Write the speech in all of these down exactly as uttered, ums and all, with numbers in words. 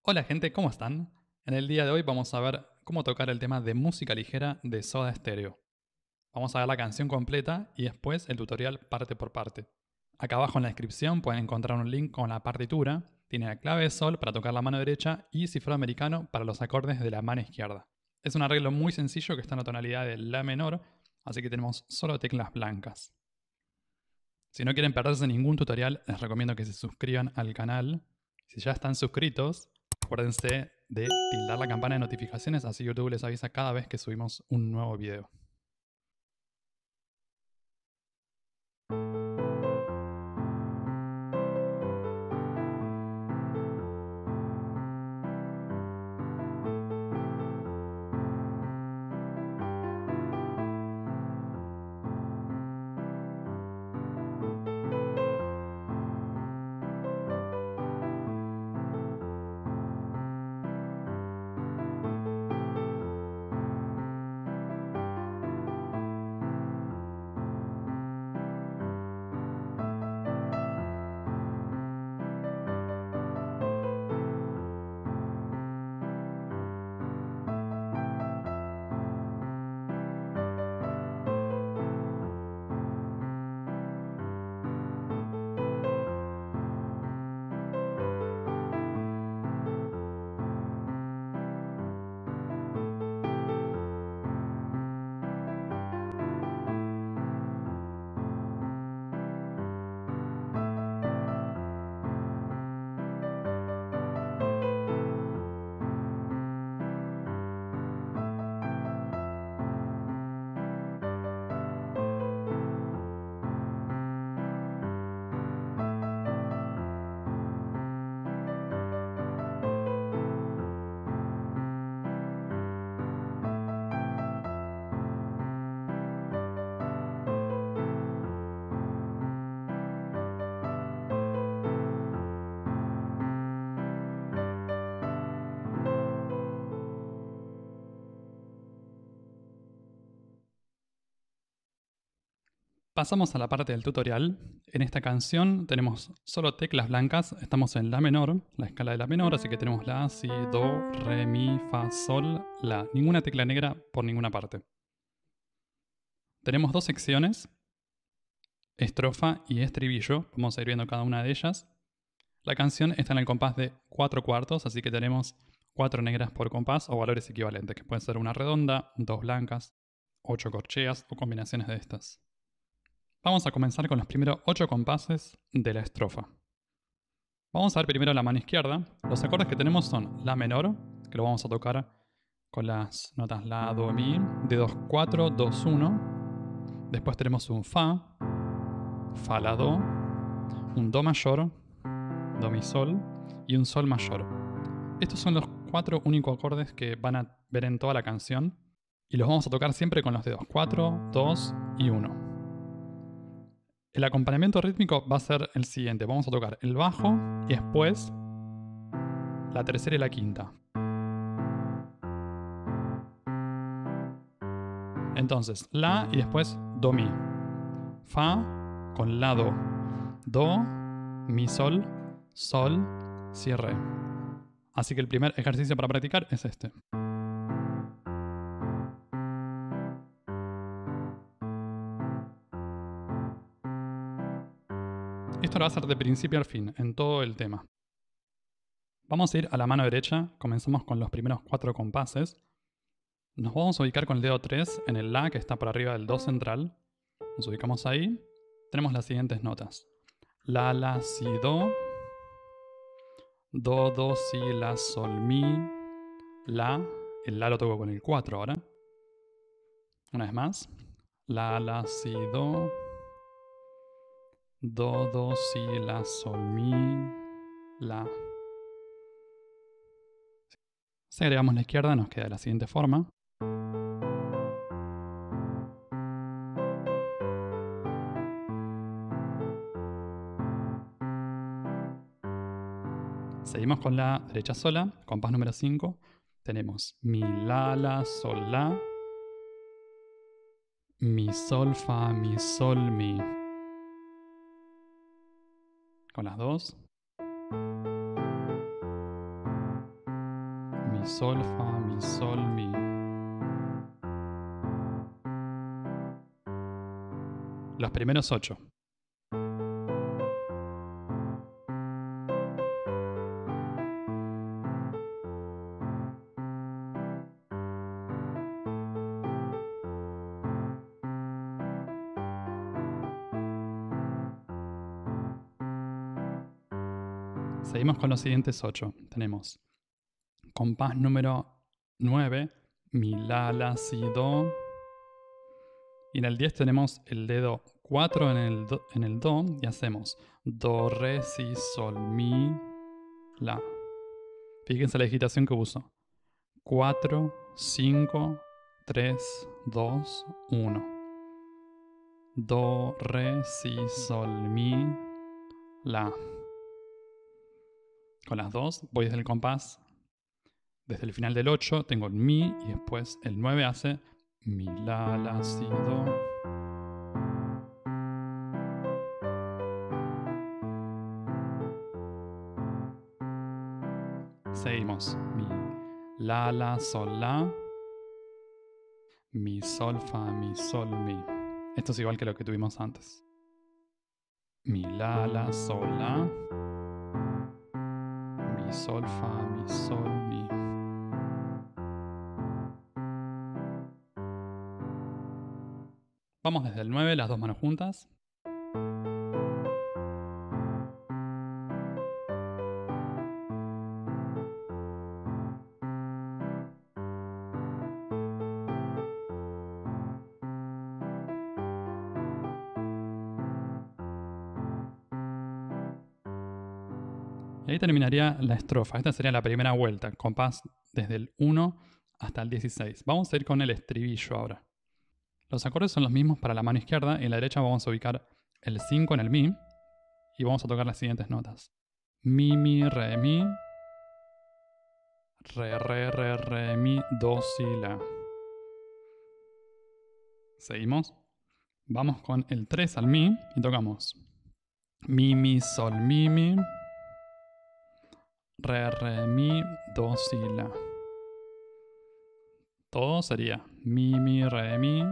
Hola gente, ¿cómo están? En el día de hoy vamos a ver cómo tocar el tema de música ligera de Soda Stereo. Vamos a ver la canción completa y después el tutorial parte por parte. Acá abajo en la descripción pueden encontrar un link con la partitura, tiene la clave de sol para tocar la mano derecha y cifrado americano para los acordes de la mano izquierda. Es un arreglo muy sencillo que está en la tonalidad de la menor, así que tenemos solo teclas blancas. Si no quieren perderse ningún tutorial, les recomiendo que se suscriban al canal. Si ya están suscritos, acuérdense de tildar la campana de notificaciones, así YouTube les avisa cada vez que subimos un nuevo video. Pasamos a la parte del tutorial. En esta canción tenemos solo teclas blancas, estamos en la menor, la escala de la menor, así que tenemos la, si, do, re, mi, fa, sol, la. Ninguna tecla negra por ninguna parte. Tenemos dos secciones, estrofa y estribillo, vamos a ir viendo cada una de ellas. La canción está en el compás de cuatro cuartos, así que tenemos cuatro negras por compás o valores equivalentes, que pueden ser una redonda, dos blancas, ocho corcheas o combinaciones de estas. Vamos a comenzar con los primeros ocho compases de la estrofa. Vamos a ver primero la mano izquierda. Los acordes que tenemos son la menor, que lo vamos a tocar con las notas la, do, mi, dedos cuatro, dos, uno. Después tenemos un fa, fa, la, do, un do mayor, do, mi, sol y un sol mayor. Estos son los cuatro únicos acordes que van a ver en toda la canción y los vamos a tocar siempre con los dedos cuatro, dos y uno. El acompañamiento rítmico va a ser el siguiente. Vamos a tocar el bajo y después la tercera y la quinta. Entonces, la y después do, mi. Fa con la, do. Do, mi, sol, sol, si, re. Así que el primer ejercicio para practicar es este. Esto lo va a hacer de principio al fin, en todo el tema. Vamos a ir a la mano derecha, comenzamos con los primeros cuatro compases. Nos vamos a ubicar con el dedo tres en el la que está por arriba del do central. Nos ubicamos ahí. Tenemos las siguientes notas. La, la, si, do. Do, do, si, la, sol, mi. La. El la lo toco con el cuatro ahora. Una vez más. La, la, si, do. Do, do, si, la, sol, mi, la. Si agregamos la izquierda nos queda de la siguiente forma. Seguimos con la derecha sola, compás número cinco. Tenemos mi, la, la, sol, la. Mi, sol, fa, mi, sol, mi. Con las dos. mi, sol, fa, mi, sol, mi. Los primeros ocho. Seguimos con los siguientes ocho. Tenemos compás número nueve, mi, la, la, si, do. Y en el diez tenemos el dedo cuatro en el, do, en el do y hacemos do, re, si, sol, mi, la. Fíjense la digitación que uso. cuatro, cinco, tres, dos, uno. Do, re, si, sol, mi, la. Con las dos voy desde el compás, desde el final del ocho tengo el mi y después el nueve hace mi, la, la, si, do. Seguimos. Mi, la, la, sol, la. Mi, sol, fa, mi, sol, mi. Esto es igual que lo que tuvimos antes. Mi, la, la, sol, la. Mi, sol, fa, mi, sol, mi. Vamos desde el nueve, las dos manos juntas. Y ahí terminaría la estrofa. Esta sería la primera vuelta. Compás desde el uno hasta el dieciséis. Vamos a ir con el estribillo ahora. Los acordes son los mismos para la mano izquierda. En la derecha vamos a ubicar el cinco en el mi. Y vamos a tocar las siguientes notas. Mi, mi, re, mi. Re, re, re, re, mi, do, si, la. Seguimos. Vamos con el tres al mi y tocamos mi, mi, sol, mi, mi. Re, re, mi, do, si, la. Todo sería mi, mi, re, mi.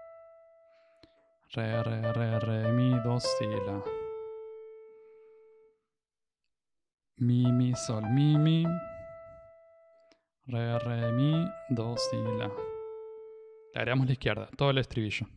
Re, re, re, re, mi, do, si, la. Mi, mi, sol, mi, mi. Re, re, mi, do, si, la. Le agregamos la izquierda, todo el estribillo.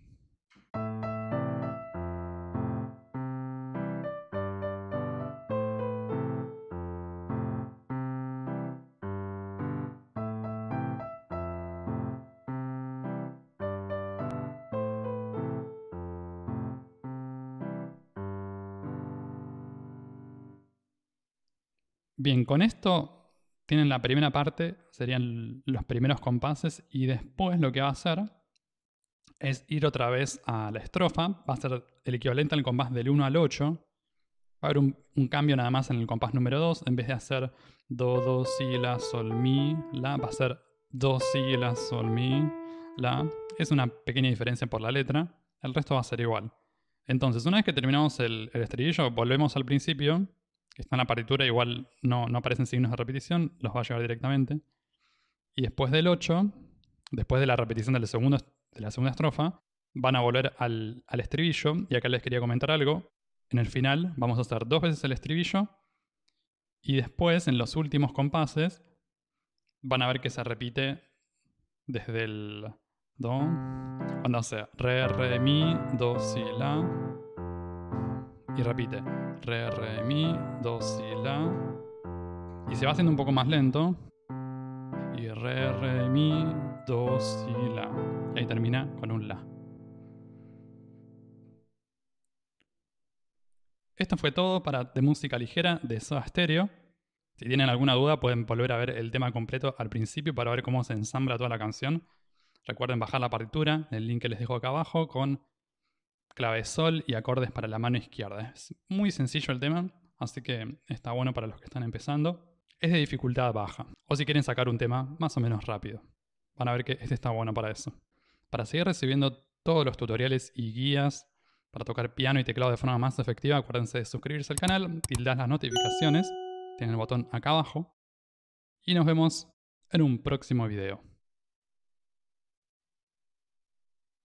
Bien, con esto tienen la primera parte, serían los primeros compases, y después lo que va a hacer es ir otra vez a la estrofa. Va a ser el equivalente al compás del uno al ocho. Va a haber un, un cambio nada más en el compás número dos. En vez de hacer do, do, si, la, sol, mi, la, va a ser do, si, la, sol, mi, la. Es una pequeña diferencia por la letra. El resto va a ser igual. Entonces, una vez que terminamos el, el estribillo, volvemos al principio, que está en la partitura, igual no, no aparecen signos de repetición, los va a llevar directamente. Y después del ocho, después de la repetición del segundo, de la segunda estrofa, van a volver al, al estribillo. Y acá les quería comentar algo. En el final vamos a hacer dos veces el estribillo y después, en los últimos compases, van a ver que se repite desde el do, cuando hace re, re, mi, do, si, la, y repite re, re, mi, do, si, la, y se va haciendo un poco más lento, y re, re, mi, do, si, la, y ahí termina con un la. Esto fue todo para De Música Ligera de Soda Stereo. Si tienen alguna duda pueden volver a ver el tema completo al principio para ver cómo se ensambla toda la canción. Recuerden bajar la partitura, el link que les dejo acá abajo, con clave sol y acordes para la mano izquierda. Es muy sencillo el tema, así que está bueno para los que están empezando. Es de dificultad baja, o si quieren sacar un tema más o menos rápido. Van a ver que este está bueno para eso. Para seguir recibiendo todos los tutoriales y guías para tocar piano y teclado de forma más efectiva, acuérdense de suscribirse al canal, tildar las notificaciones, tienen el botón acá abajo. Y nos vemos en un próximo video.